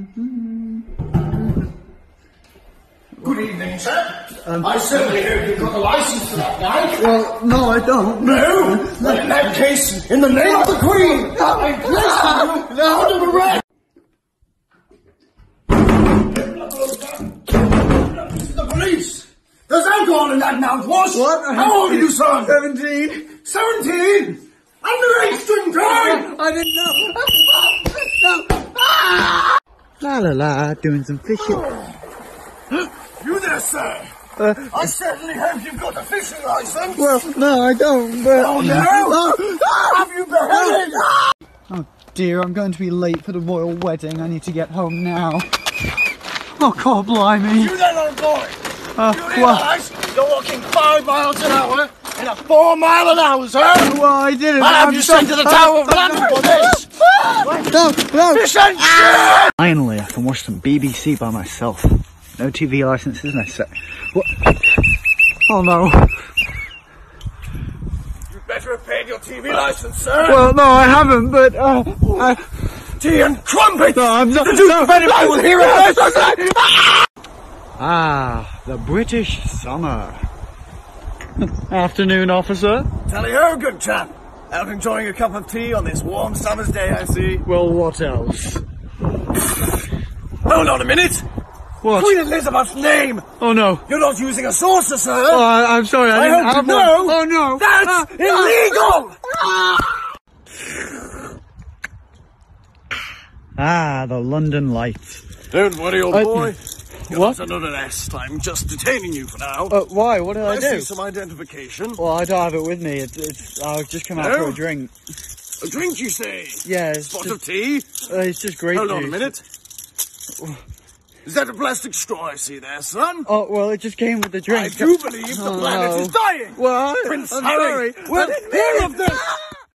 Good evening, sir. I certainly hope you've got a license for that bike. Well, no, I don't. No? Then in that case, in the name of the Queen, I place you under arrest. This is the police. There's alcohol in that mouthwash. What? How old are you, son? 17. 17? Underage drinking? I didn't know. No. Ah! La la la, doing some fishing. You there, sir? I certainly hope you've got a fishing license. Well, no, I don't, but... Oh, no? Have you beheaded? Oh dear, I'm going to be late for the royal wedding. I need to get home now. Oh, God, blimey. You there, little boy? You Well, realise you're walking 5 miles an hour in a 4 mile an hour zone? well, I didn't. I'll have you sent to the Tower of London for this. No. Fish and shit! Finally, I can watch some BBC by myself. No TV licenses necessary. What? Oh no. You better have paid your TV license, sir. Well, no, I haven't, but Tea and crumpets! no, I'm not. The Duke of Edinburgh will hear of this! Ah, the British summer. Afternoon, officer. Tally-ho, good chap. Out enjoying a cup of tea on this warm summer's day, I see. Well, what else? Hold on a minute. What? Queen Elizabeth's name! Oh no. You're not using a saucer, sir! Oh, I'm sorry, I didn't hope have you one. know Oh no. That's illegal! Ah, the London lights. Don't worry, old boy. You're What? not under arrest. I'm just detaining you for now. Why? What did I do? see some identification. Well, I don't have it with me. It's I've just come out No? for a drink. A drink, you say? Yeah, it's Spot just, of tea? it's just grape Hold on a juice. minute. Is that a plastic straw I see there, son? Oh, well, it just came with the drink. I do believe the planet is dying! Well, Prince I'm Harry sorry. will hear of this!